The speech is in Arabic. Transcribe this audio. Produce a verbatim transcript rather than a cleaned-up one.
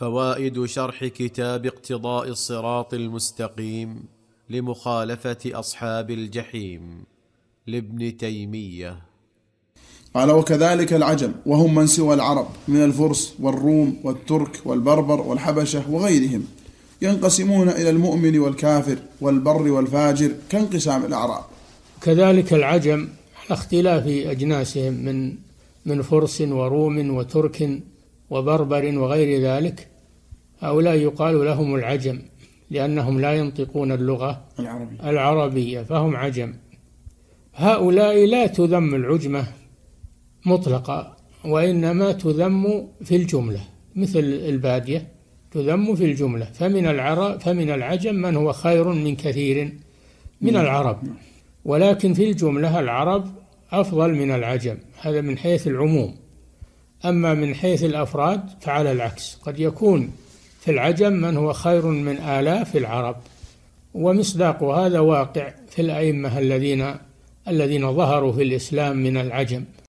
فوائد شرح كتاب اقتضاء الصراط المستقيم لمخالفة أصحاب الجحيم لابن تيمية. قال: وكذلك العجم، وهم من سوى العرب من الفرس والروم والترك والبربر والحبشة وغيرهم، ينقسمون إلى المؤمن والكافر والبر والفاجر كانقسام الأعراب. كذلك العجم على اختلاف أجناسهم من من فرس وروم وترك وبربر وغير ذلك، هؤلاء يقال لهم العجم لأنهم لا ينطقون اللغة العربية, العربية فهم عجم. هؤلاء لا تذم العجمة مطلقة، وإنما تذم في الجملة، مثل البادية تذم في الجملة. فمن العرب فمن العجم من هو خير من كثير من العرب، ولكن في الجملة العرب أفضل من العجم، هذا من حيث العموم. أما من حيث الأفراد فعلى العكس، قد يكون في العجم من هو خير من آلاف العرب، ومصداق هذا واقع في الأئمة الذين الذين ظهروا في الإسلام من العجم.